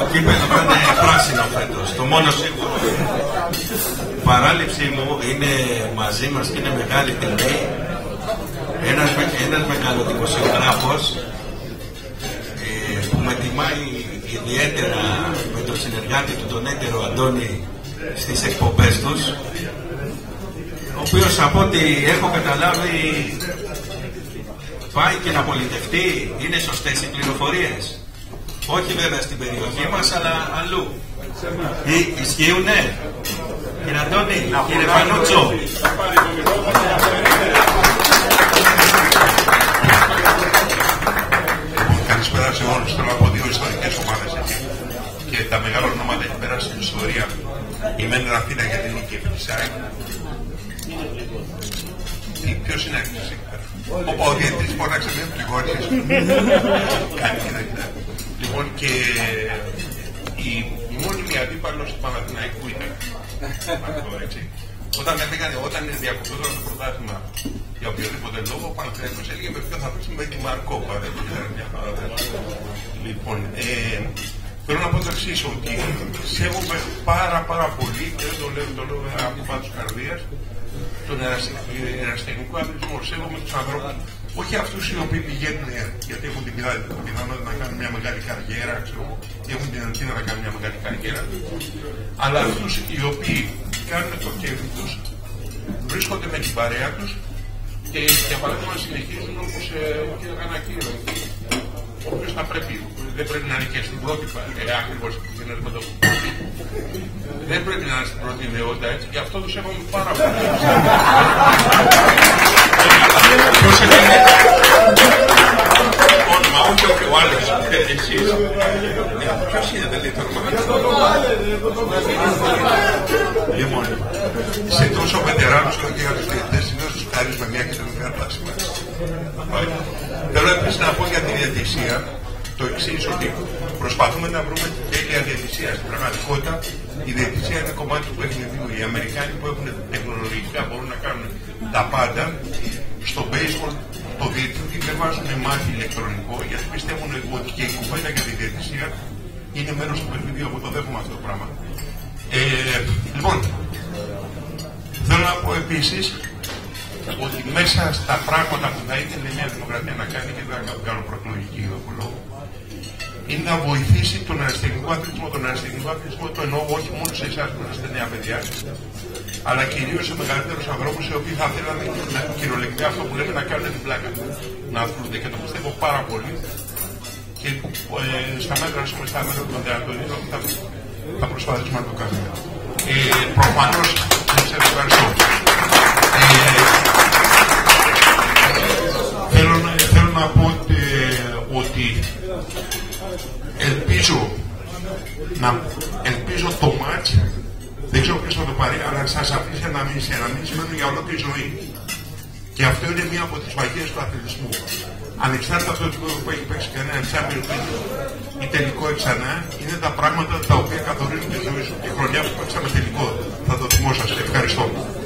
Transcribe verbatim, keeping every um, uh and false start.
κύπελλο θα είναι πράσινο φέτος, το μόνο σίγουρο. Η παράληψή μου είναι μαζί μας και είναι μεγάλη τιμή. Ένας, ένας μεγαλοδημοσιογράφος ε, που με τιμάει ιδιαίτερα με τον συνεργάτη του, τον έτερο Αντώνη, στις εκπομπές τους, ο οποίος από ό,τι έχω καταλάβει πάει και να πολιτευτεί. Είναι σωστές οι πληροφορίες? Όχι βέβαια στην περιοχή μας, αλλά αλλού. Ή, ισχύουνε? Κύριε Αντώνη, κύριε Πανούτσο. Καλησπέρα σε όλους. Θέλω από δύο ιστορικές ομάδες εκεί. Και τα μεγάλα ονόματα έχει περάσει στην ιστορία. Η Μένει Αθήνα για την νίκη επί της ΑΕΚ. Ποιος είναι έκτος εκεί πέρα? Ο διαιτητής φώναξε με τους γόρτες. Κάτι κοιτά. Λοιπόν, και η μόνιμη αντίπαλος του Παναθηναϊκού ήταν. Όταν έφυγανε, όταν διακοπτόταν το πρωτάθλημα για οποιοδήποτε λόγο, ο Παναθηναϊκός έλεγε με ποιο θα παίξει, με τη Μαρκόπα. Δεν ξέρω μια παράδοση. Λοιπόν, ε, θέλω να πω το εξής, ότι σέβομαι πάρα πάρα πολύ, και δεν το λέω, το λέω από πάντως καρδίας, τον ερασιτεχνικό αθλητισμό. Σέβομαι τους ανθρώπους, όχι αυτούς οι οποίοι πηγαίνουν γιατί έχουν την πιθανότητα να κάνουν μια μεγάλη καριέρα, ξέρω, έχουν την ελπίδα να κάνουν μια μεγάλη καριέρα, αλλά αυτούς οι οποίοι κάνουν το κέφι τους, βρίσκονται με την παρέα τους και για παράδειγμα συνεχίζουν όπως ο κ. Κανακύρο, ο οποίος θα πρέπει, δεν πρέπει να είναι και στην πρώτη παρέα, ακριβώς με το δεν πρέπει να είναι στην πρώτη ιδεότητα, έτσι, και αυτό το σέβομαι πάρα πολύ. Ποιος είναι όνομα, όχι ο άλλος, εσείς. Ποιος είναι, δεν λέει το όνομα? Λοιπόν, σε τόσο βετεράνους και για τους διαιτητές είναι να τους κάνεις με μια κοινωνικά πλάσιμα. Θέλω επίσης να πω για τη διαιτησία το εξής, ότι προσπαθούμε να βρούμε τέλεια διαιτησία. Στην πραγματικότητα η διαιτησία είναι κομμάτι του παιχνιδιού. Οι Αμερικάνοι που έχουν τεχνολογικά μπορούν να κάνουν τα πάντα. Στο baseball το διαιτητή δεν βάζουν μάτι ηλεκτρονικό, γιατί πιστεύουν ότι και η κουβέντα για τη διαιτησία είναι μέρος του παιχνιδιού. Εγώ το δέχομαι αυτό το πράγμα. Ε, λοιπόν, θέλω να πω επίσης ότι μέσα στα πράγματα που θα ήθελε μια δημοκρατία να κάνει, και δεν θα κάνω προεκλογική λόγο, είναι να βοηθήσει τον αριστερικό αθλητισμό. Τον αριστερικό αθλητισμό το εννοώ όχι μόνο σε εσάς που είστε νέα παιδιά, αλλά κυρίως σε μεγαλύτερους ανθρώπους οι οποίοι θα θέλανε κυριολεκτικά αυτό που λέμε να κάνουν την πλάκα. Να αθλούνται, και το πιστεύω πάρα πολύ. Και ε, στα μέτρα σου, στα μέτρα του Αντωνίου, θα, θα προσπαθήσουμε να το κάνουμε. Ε, προφανώς, σας ευχαριστώ. Ε, θέλω, να, θέλω να πω ότι, ότι ελπίζω, να, ελπίζω το μάτς, δεν ξέρω ποιος θα το πάρει, αλλά σας αφήσει να μην σημαίνει για ολόκληρη ζωή. Και αυτό είναι μία από τις μαγείες του αθλητισμού. Ανεξάρτητα αυτό που έχει παίξει κανένα Champions League ή τελικό ξανά, είναι τα πράγματα τα οποία καθορίζουν τη ζωή σου. Η χρονιά που παίξαμε τελικό, θα το θυμόσαστε. Ευχαριστώ.